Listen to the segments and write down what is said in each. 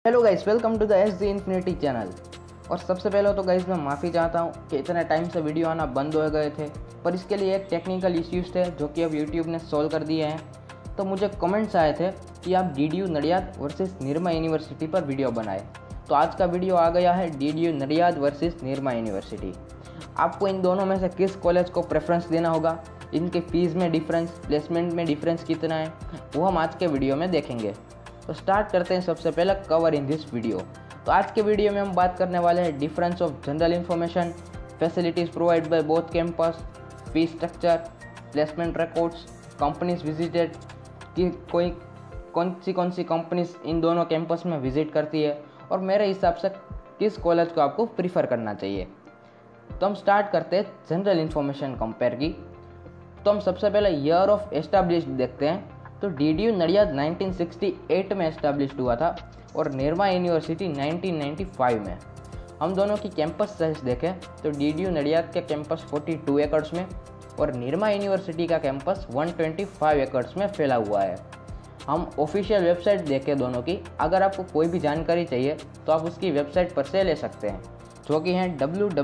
Hello guys, welcome to the S G infinity channel. और सबसे पहले तो गाइस मैं माफ़ी चाहता हूँ कि इतने टाइम से वीडियो आना बंद हो गए थे, पर इसके लिए एक टेक्निकल इश्यूज़ थे जो कि अब यूट्यूब ने सॉल्व कर दिए हैं। तो मुझे कमेंट्स आए थे कि आप DDU Nadiad versus Nirma university पर वीडियो बनाए। तो आज का वीडियो आ गया है DDU Nadiad versus Nirma university. आपको इन दोनों में से किस कॉलेज को प्रेफरेंस देना होगा, इनके फीस में डिफरेंस, प्लेसमेंट में डिफरेंस कितना है, वो हम आज के वीडियो में देखेंगे। तो स्टार्ट करते हैं सबसे पहले कवर इन दिस वीडियो। तो आज के वीडियो में हम बात करने वाले हैं difference of general information, facilities provide by both campus, fee structure, placement records, companies visited कि कौन सी कंपनीज इन दोनों कैंपस में विजिट करती है और मेरे हिसाब से किस कॉलेज को आपको प्रीफर करना चाहिए। तो हम स्टार्ट करते हैं जनरल इन्फॉर्मेशन कंपेयर की। तो हम सबसे पहले ईयर ऑफ एस्टैब्लिश्ड देखते हैं। तो डीडीयू नडियाद 1968 में एस्टैब्लिश्ड हुआ था और निर्मा यूनिवर्सिटी 1995 में। हम दोनों की कैंपस साइज देखें तो डीडीयू नडियाद का कैंपस 42 एकड़्स में और निर्मा यूनिवर्सिटी का कैंपस 125 एकड़्स में फैला हुआ है। हम ऑफिशियल वेबसाइट देखें दोनों की, अगर आपको कोई भी जानकारी चाहिए तो आप उसकी वेबसाइट पर से ले सकते हैं, जो कि है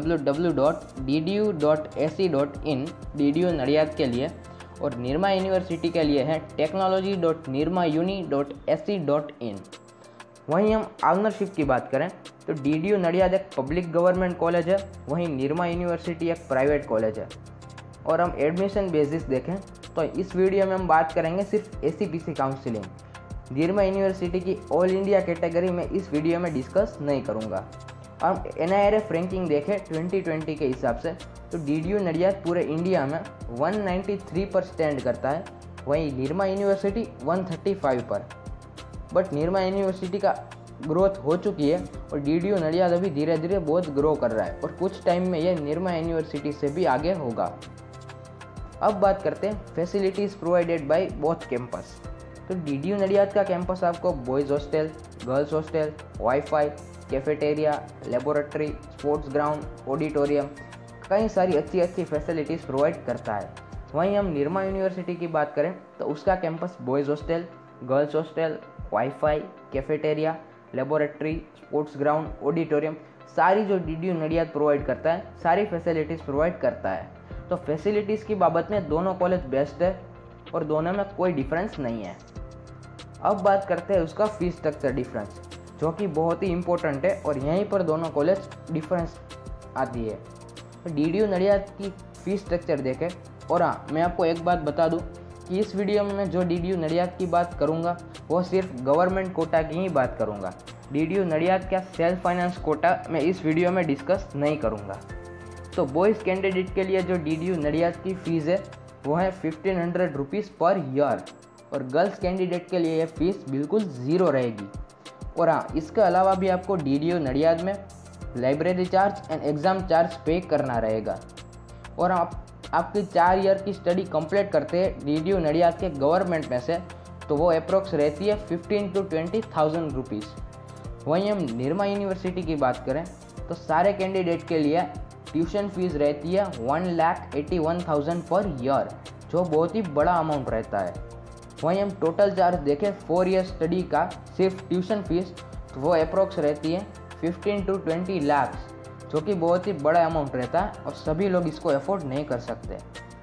www.ddu.ac.in डीडीयू नडियाद के लिए, और निर्मा यूनिवर्सिटी के लिए है technology.nirmauni.ac.in। वहीं हम ऑनरशिप की बात करें तो डीडीयू नडियाद एक पब्लिक गवर्नमेंट कॉलेज है, वहीं निर्मा यूनिवर्सिटी एक प्राइवेट कॉलेज है। और हम एडमिशन बेसिस देखें तो इस वीडियो में हम बात करेंगे सिर्फ एसीपीसी काउंसिलिंग। निर्मा यूनिवर्सिटी की ऑल इंडिया कैटेगरी में इस वीडियो में डिस्कस नहीं करूँगा। हम NIRF रैंकिंग देखें 2020 के हिसाब से तो डीडीयू नडियाद पूरे इंडिया में 193 पर स्टैंड करता है, वहीं निर्मा यूनिवर्सिटी 135 पर। बट निर्मा यूनिवर्सिटी का ग्रोथ हो चुकी है और डीडीयू नडियाद अभी धीरे धीरे बहुत ग्रो कर रहा है और कुछ टाइम में यह निर्मा यूनिवर्सिटी से भी आगे होगा। अब बात करते हैं facilities provided by both campus. तो डीडीयू नडियाद का कैंपस आपको boys hostel, girls hostel, wifi, cafeteria, laboratory, sports ground, auditorium, कई सारी अच्छी फैसिलिटीज़ प्रोवाइड करता है। वहीं हम निर्मा यूनिवर्सिटी की बात करें तो उसका campus boys hostel, girls hostel, wifi, cafeteria, laboratory, sports ground, auditorium, सारी जो डीडीयू नडियाद प्रोवाइड करता है सारी फैसिलिटीज़ प्रोवाइड करता है। तो फैसिलिटीज़ की बाबत में दोनों कॉलेज बेस्ट है और दोनों में कोई डिफरेंस नहीं है। अब बात करते हैं उसका फीस स्ट्रक्चर डिफरेंस, जो कि बहुत ही इंपॉर्टेंट है और यहीं पर दोनों कॉलेज डिफरेंस आती है। डीडीयू नडियाद की फीस स्ट्रक्चर देखें। और हाँ, मैं आपको एक बात बता दूं कि इस वीडियो में मैं जो डीडीयू नडियाद की बात करूंगा वो सिर्फ गवर्नमेंट कोटा की ही बात करूंगा। डीडीयू नडियाद का सेल्फ फाइनेंस कोटा मैं इस वीडियो में डिस्कस नहीं करूंगा। तो बॉयज़ कैंडिडेट के लिए जो डीडीयू नडियाद की फ़ीस है वो है 1500 रुपीज़ पर ईयर और गर्ल्स कैंडिडेट के लिए यह फ़ीस बिल्कुल ज़ीरो रहेगी। और हाँ, इसके अलावा भी आपको डीडीयू नडियाद में library charge and exam charge pay करना रहेगा। और आपकी 4 ईयर की स्टडी कंप्लीट करते हैं डीडीयू नडियाद के गवर्नमेंट में से तो वो अप्रोक्स रहती है 15 to 20,000 रुपीज़। वहीं हम निर्मा यूनिवर्सिटी की बात करें तो सारे कैंडिडेट के लिए ट्यूशन फीस रहती है 1,81,000 पर ईयर, जो बहुत ही बड़ा अमाउंट रहता है। वहीं हम टोटल चार्ज देखें 4 ईयर स्टडी का सिर्फ ट्यूशन फीस तो वो अप्रोक्स रहती है 15 to 20 लाख, जो कि बहुत ही बड़ा अमाउंट रहता है और सभी लोग इसको अफोर्ड नहीं कर सकते।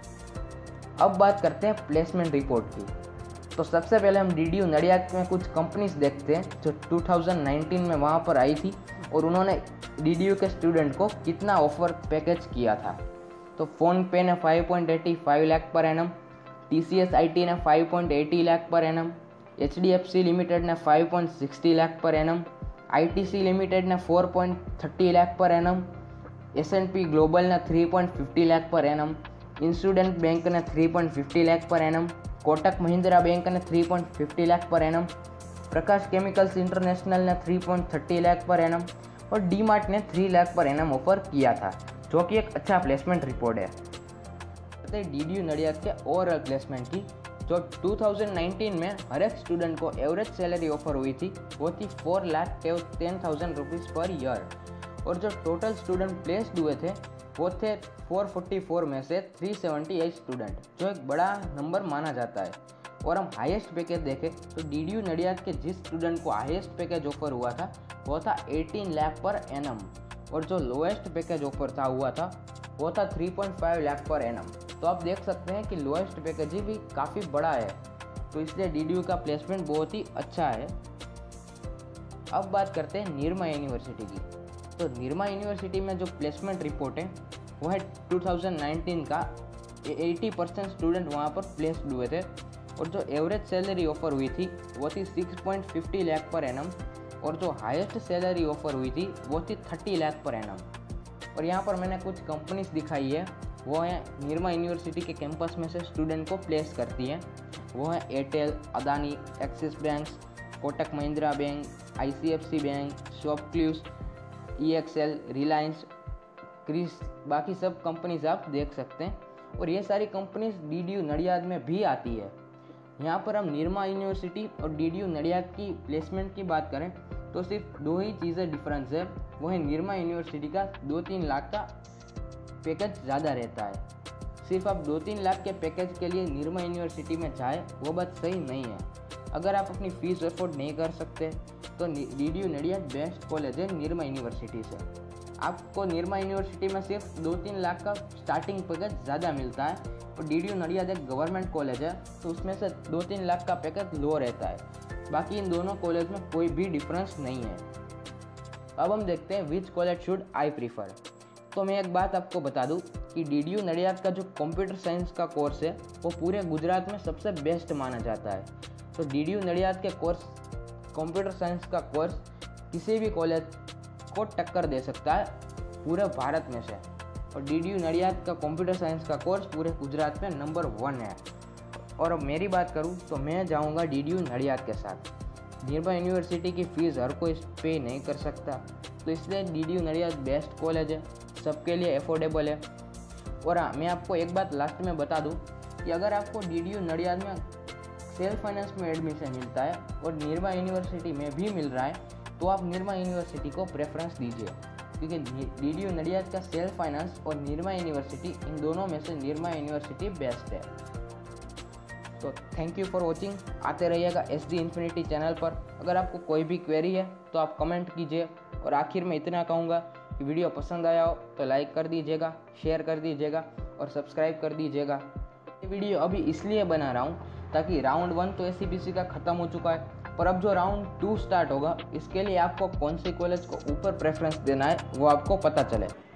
अब बात करते हैं प्लेसमेंट रिपोर्ट की। तो सबसे पहले हम डीडीयू नडियाद में कुछ कंपनीज देखते हैं जो 2019 में वहाँ पर आई थी और उन्होंने डीडीयू के स्टूडेंट को कितना ऑफर पैकेज किया था। तो फ़ोनपे ने 5.85 lakh per annum, TCS IT ने 5.80 lakh per annum, HDFC limited ने 5.60 lakh per annum, ITC limited ने 4.30 lakh per annum, S&P global ने 3.50 लाख पर एनम, इंस्टूडेंट बैंक ने 3.50 lakh per annum, Kotak Mahindra bank ने 3.50 लाख पर एनम, प्रकाश केमिकल्स इंटरनेशनल ने 3.30 लाख पर एनम और डीमार्ट ने 3 लाख पर एनम ऑफर किया था, जो कि एक अच्छा प्लेसमेंट रिपोर्ट है। डीडीयू नडियाद के ओवरऑल प्लेसमेंट की, जो 2019 में हर एक स्टूडेंट को एवरेज सैलरी ऑफर हुई थी वो थी 4,10,000 रुपीज़ पर ईयर और जो टोटल स्टूडेंट प्लेस्ड हुए थे वो थे 444 में से 378 स्टूडेंट, जो एक बड़ा नंबर माना जाता है। और हम हाईएस्ट पैकेज देखें तो DDU नडियाद के जिस स्टूडेंट को हाईएस्ट पैकेज ऑफर हुआ था वो था 18 लाख पर एनम, और जो लोएस्ट पैकेज ऑफर हुआ था वो था 3.5 लाख पर एनम। तो आप देख सकते हैं कि लोएस्ट पैकेज भी काफ़ी बड़ा है, तो इसलिए DDU का प्लेसमेंट बहुत ही अच्छा है। अब बात करते हैं निरमा यूनिवर्सिटी की। तो निरमा यूनिवर्सिटी में जो प्लेसमेंट रिपोर्ट है वो है 2019 का। 80% स्टूडेंट वहाँ पर प्लेस्ड हुए थे, और जो एवरेज सैलरी ऑफर हुई थी वो थी 6.50 लाख पर एनम, और जो हाईएस्ट सैलरी ऑफर हुई थी वो थी 30 लाख पर एनम। और यहाँ पर मैंने कुछ कंपनीज दिखाई है, वो हैं निरमा यूनिवर्सिटी के कैंपस में से स्टूडेंट को प्लेस करती हैं। वो हैं Airtel, Adani, Axis bank, Kotak Mahindra bank, ICFC bank, Shopclues, EXL, Reliance, क्रिस, बाकी सब कंपनीज आप देख सकते हैं। और ये सारी कंपनीज DDU नडियाद में भी आती है। यहाँ पर हम निरमा यूनिवर्सिटी और DDU नडियाद की प्लेसमेंट की बात करें तो सिर्फ दो ही चीज़ें डिफरेंस है, वो है निरमा यूनिवर्सिटी का 2-3 लाख का पैकेज ज़्यादा रहता है। सिर्फ आप 2-3 लाख के पैकेज के लिए निरमा यूनिवर्सिटी में जाए वो बात सही नहीं है। अगर आप अपनी फ़ीस अफोर्ड नहीं कर सकते तो DDU नडियाद बेस्ट कॉलेज है निरमा यूनिवर्सिटी से। आपको निरमा यूनिवर्सिटी में सिर्फ 2-3 लाख का स्टार्टिंग पैकेज ज़्यादा मिलता है, और DDU नडियाद एक गवर्नमेंट कॉलेज है तो उसमें से 2-3 लाख का पैकेज लो रहता है। बाकी इन दोनों कॉलेज में कोई भी डिफरेंस नहीं है। अब हम देखते हैं which college should I prefer. तो मैं एक बात आपको बता दूं कि DDU नडियाद का जो कंप्यूटर साइंस का कोर्स है वो पूरे गुजरात में सबसे बेस्ट माना जाता है। तो DDU नडियाद के कोर्स कंप्यूटर साइंस का कोर्स किसी भी कॉलेज को टक्कर दे सकता है पूरे भारत में से, और DDU नडियाद का कंप्यूटर साइंस का कोर्स पूरे गुजरात में नंबर 1 है। और अब मेरी बात करूं तो मैं जाऊंगा DDU नडियाद के साथ। निरमा यूनिवर्सिटी की फ़ीस हर कोई पे नहीं कर सकता, तो इसलिए DDU नडियाद बेस्ट कॉलेज है, सबके लिए अफोर्डेबल है। और हाँ, मैं आपको एक बात लास्ट में बता दूं कि अगर आपको DDU नडियाद में सेल्फ फाइनेंस में एडमिशन मिलता है और निरमा यूनिवर्सिटी में भी मिल रहा है तो आप निरमा यूनिवर्सिटी को प्रेफरेंस दीजिए, क्योंकि DDU नडियाद का सेल्फ फाइनेंस और निरमा यूनिवर्सिटी, इन दोनों में से निरमा यूनिवर्सिटी बेस्ट है। तो थैंक यू फॉर वॉचिंग। आते रहिएगा SD इन्फिनिटी चैनल पर। अगर आपको कोई भी क्वेरी है तो आप कमेंट कीजिए, और आखिर में इतना कहूँगा कि वीडियो पसंद आया हो तो लाइक कर दीजिएगा, शेयर कर दीजिएगा और सब्सक्राइब कर दीजिएगा। ये वीडियो अभी इसलिए बना रहा हूँ ताकि राउंड 1 तो SCPC का ख़त्म हो चुका है, पर अब जो राउंड 2 स्टार्ट होगा इसके लिए आपको कौन से कॉलेज को ऊपर प्रेफरेंस देना है वो आपको पता चले।